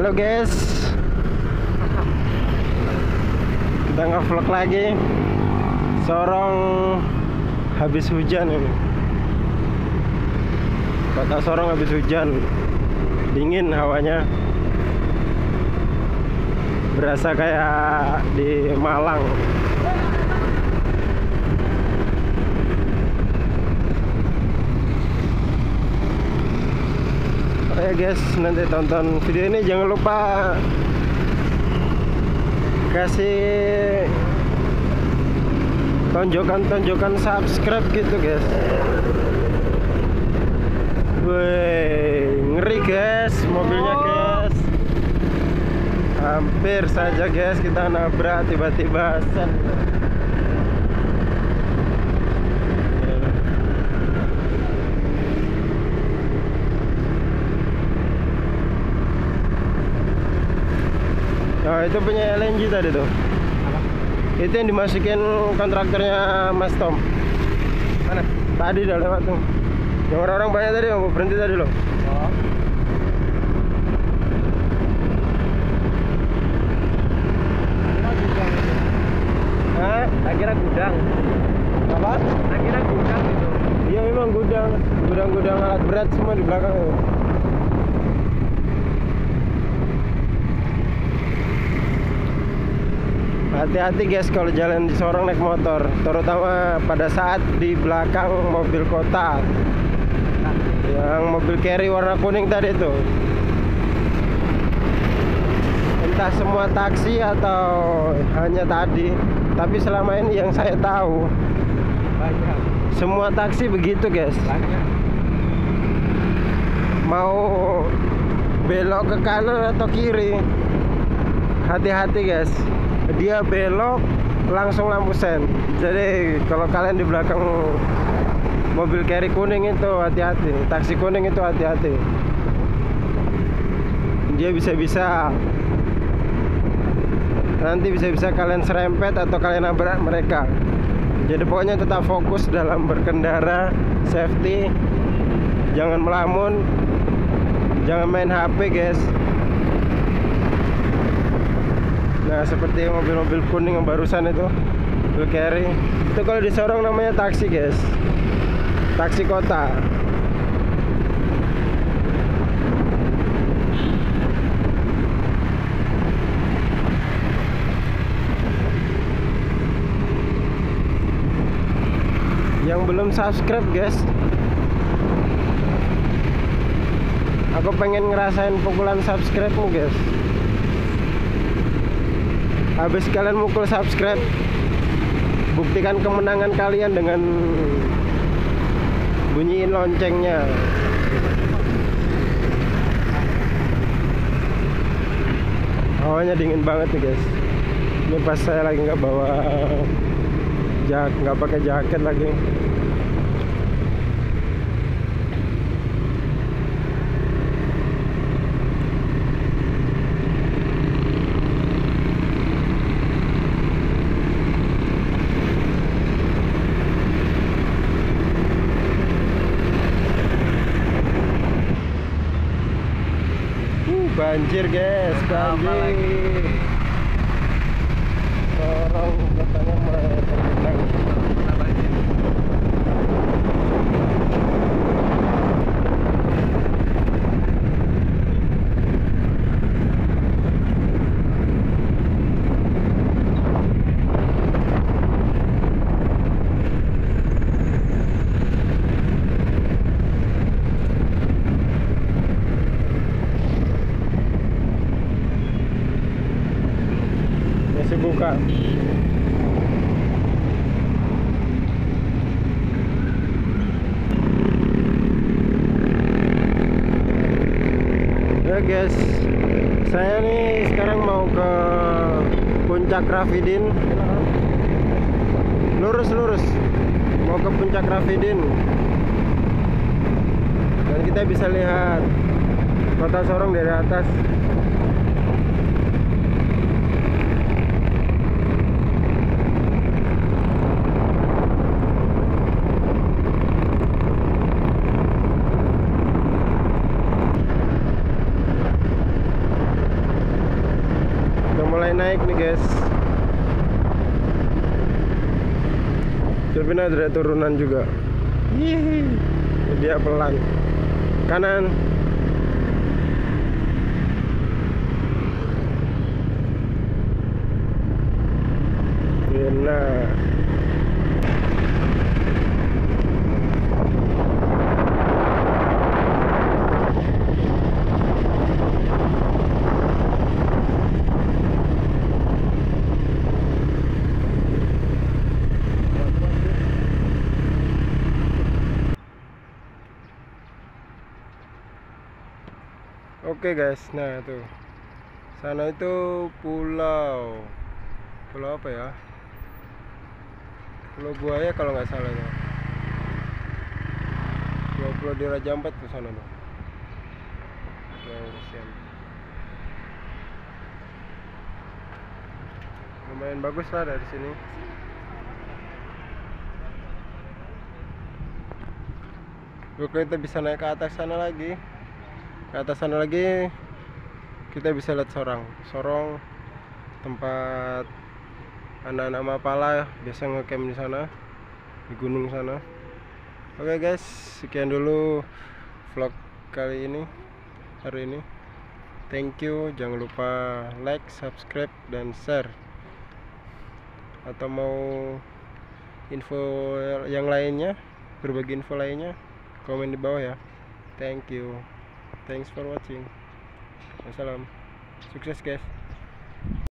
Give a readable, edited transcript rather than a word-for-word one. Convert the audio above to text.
Halo guys, kita nge-vlog lagi. Sorong habis hujan ini. Kota Sorong habis hujan, dingin hawanya, berasa kayak di Malang. Ya guys, nanti tonton video ini, jangan lupa kasih tonjokan subscribe gitu guys. Wih, ngeri guys mobilnya guys. Hampir saja guys kita nabrak tiba-tiba. Oh, itu punya LNG tadi tuh. Apa? Itu yang dimasukin kontraktornya Mas Tom. Mana? Tadi udah lewat tuh. Yang orang-orang banyak tadi yang berhenti tadi loh. Oh. Hah? Tak kira gudang. Apa? Tak kira gudang itu. Iya memang gudang. Gudang-gudang alat berat semua di belakang itu. Hati-hati guys kalau jalan di Sorong naik motor, terutama pada saat di belakang mobil kota. Yang mobil carry warna kuning tadi itu. Entah semua taksi atau hanya tadi, tapi selama ini yang saya tahu banyak. Semua taksi begitu guys. Banyak. Mau belok ke kanan atau kiri, hati-hati guys. Dia belok langsung lampu sen. Jadi kalau kalian di belakang mobil carry kuning itu hati-hati, taksi kuning itu hati-hati. Dia bisa-bisa nanti bisa-bisa kalian serempet atau kalian nabrak mereka. Jadi pokoknya tetap fokus dalam berkendara, safety, jangan melamun, jangan main HP guys. Nah seperti mobil-mobil kuning yang barusan itu, mobil carry itu kalau di Sorong namanya taksi guys, taksi kota. Yang belum subscribe guys, aku pengen ngerasain pukulan subscribe-mu guys. Habis kalian mukul subscribe, buktikan kemenangan kalian dengan bunyiin loncengnya. Hawanya dingin banget nih guys. Ini pas saya lagi nggak bawa nggak pakai jaket lagi. Banjir guys, banjir. Sorong katanya mulai tergenang. Buka. Ya guys, saya nih sekarang mau ke Puncak Rafidin. Lurus mau ke Puncak Rafidin, dan kita bisa lihat kota Sorong dari atas. naik nih guys. Tapi ada turunan juga. Hihi. Dia pelan. Kanan. Nah. Oke guys, nah tuh sana itu pulau apa ya, Pulau Buaya kalau nggak salah ya. Pulau di Raja Ampat tuh sana tuh. Lumayan bagus lah dari sini. Oke, kita bisa naik ke atas sana lagi. Ke atas sana lagi kita bisa lihat sorong tempat anak-anak Mapala biasa ngecamp di sana, di gunung sana. Oke guys, sekian dulu vlog kali ini, hari ini. Thank you, jangan lupa like, subscribe, dan share. Atau mau info yang lainnya, berbagi info lainnya, komen di bawah ya. Thank you. Thanks for watching. Wassalam. Sukses guys.